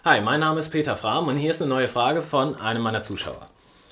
Hi, mein Name ist Peter Frahm und hier ist eine neue Frage von einem meiner Zuschauer.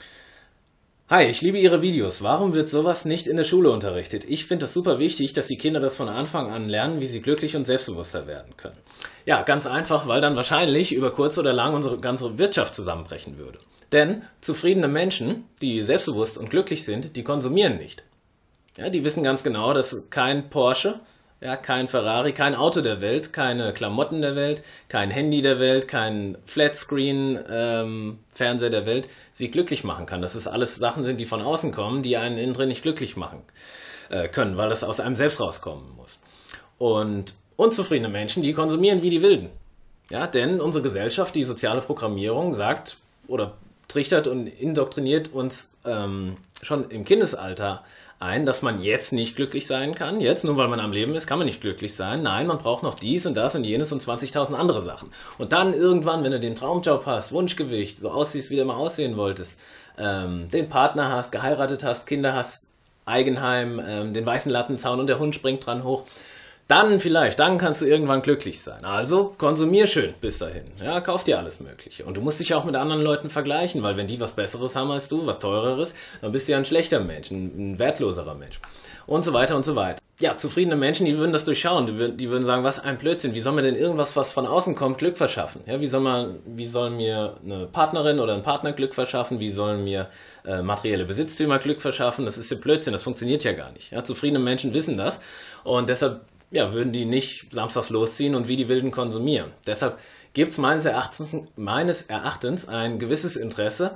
Hi, ich liebe Ihre Videos. Warum wird sowas nicht in der Schule unterrichtet? Ich finde es super wichtig, dass die Kinder das von Anfang an lernen, wie sie glücklich und selbstbewusster werden können. Ja, ganz einfach, weil dann wahrscheinlich über kurz oder lang unsere ganze Wirtschaft zusammenbrechen würde. Denn zufriedene Menschen, die selbstbewusst und glücklich sind, die konsumieren nicht. Ja, die wissen ganz genau, dass kein Porsche, ja, kein Ferrari, kein Auto der Welt, keine Klamotten der Welt, kein Handy der Welt, kein Flatscreen-Fernseher der Welt sie glücklich machen kann. Dass es alles Sachen sind, die von außen kommen, die einen innen drin nicht glücklich machen können, weil das aus einem selbst rauskommen muss. Und unzufriedene Menschen, die konsumieren wie die Wilden. Ja, denn unsere Gesellschaft, die soziale Programmierung sagt oder trichtert und indoktriniert uns schon im Kindesalter ein, dass man jetzt nicht glücklich sein kann. Jetzt, nur weil man am Leben ist, kann man nicht glücklich sein. Nein, man braucht noch dies und das und jenes und 20.000 andere Sachen. Und dann irgendwann, wenn du den Traumjob hast, Wunschgewicht, so aussiehst, wie du mal aussehen wolltest, den Partner hast, geheiratet hast, Kinder hast, Eigenheim, den weißen Lattenzaun und der Hund springt dran hoch, dann kannst du irgendwann glücklich sein. Also konsumier schön bis dahin. Ja, kauf dir alles Mögliche. Und du musst dich auch mit anderen Leuten vergleichen, weil wenn die was Besseres haben als du, was Teureres, dann bist du ja ein schlechter Mensch, ein wertloserer Mensch. Und so weiter und so weiter. Ja, zufriedene Menschen, die würden das durchschauen. Die würden sagen, was ein Blödsinn. Wie soll mir denn irgendwas, was von außen kommt, Glück verschaffen? Ja, wie soll mir eine Partnerin oder ein Partner Glück verschaffen? Wie sollen mir materielle Besitztümer Glück verschaffen? Das ist ja Blödsinn, das funktioniert ja gar nicht. Ja, zufriedene Menschen wissen das. Und deshalb würden die nicht samstags losziehen und wie die Wilden konsumieren. Deshalb gibt es meines Erachtens ein gewisses Interesse,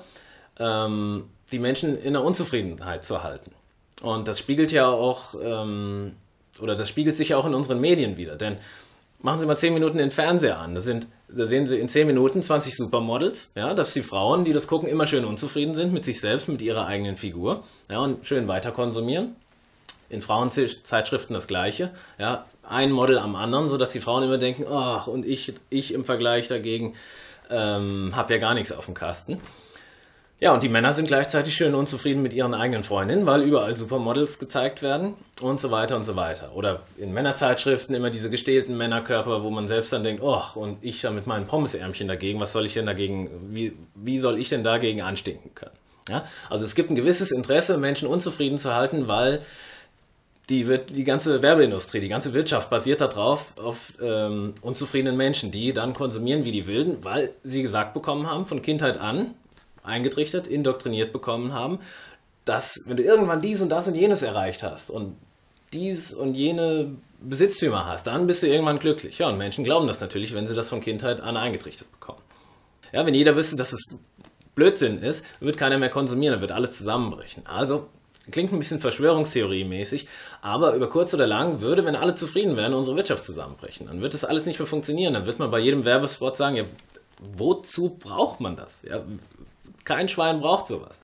die Menschen in der Unzufriedenheit zu halten. Und das spiegelt ja auch, das spiegelt sich ja auch in unseren Medien wieder. Denn machen Sie mal 10 Minuten den Fernseher an. Da sehen Sie in 10 Minuten 20 Supermodels, ja, dass die Frauen, die das gucken, immer schön unzufrieden sind mit sich selbst, mit ihrer eigenen Figur, ja, und schön weiter konsumieren. In Frauenzeitschriften das Gleiche, ja, ein Model am anderen, sodass die Frauen immer denken, ach, und ich im Vergleich dagegen habe ja gar nichts auf dem Kasten. Ja, und die Männer sind gleichzeitig schön unzufrieden mit ihren eigenen Freundinnen, weil überall Supermodels gezeigt werden und so weiter und so weiter. Oder in Männerzeitschriften immer diese gestählten Männerkörper, wo man selbst dann denkt, oh, und ich da mit meinen Pommesärmchen dagegen, was soll ich denn dagegen, wie soll ich denn dagegen anstinken können? Ja, also es gibt ein gewisses Interesse, Menschen unzufrieden zu halten, weil die ganze Werbeindustrie, die ganze Wirtschaft basiert darauf, auf unzufriedenen Menschen, die dann konsumieren wie die Wilden, weil sie gesagt bekommen haben, von Kindheit an, eingetrichtert, indoktriniert bekommen haben, dass wenn du irgendwann dies und das und jenes erreicht hast und dies und jene Besitztümer hast, dann bist du irgendwann glücklich. Ja, und Menschen glauben das natürlich, wenn sie das von Kindheit an eingetrichtert bekommen. Ja, wenn jeder wüsste, dass es Blödsinn ist, wird keiner mehr konsumieren, dann wird alles zusammenbrechen. Also klingt ein bisschen Verschwörungstheorie-mäßig, aber über kurz oder lang würde, wenn alle zufrieden wären, unsere Wirtschaft zusammenbrechen. Dann wird das alles nicht mehr funktionieren. Dann wird man bei jedem Werbespot sagen, ja, wozu braucht man das? Ja, kein Schwein braucht sowas.